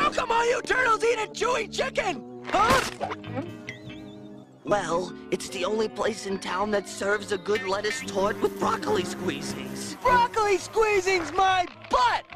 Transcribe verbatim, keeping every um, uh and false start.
How come all you turtles eat a chewy chicken? Huh? Well, it's the only place in town that serves a good lettuce tort with broccoli squeezings. Broccoli squeezings my butt!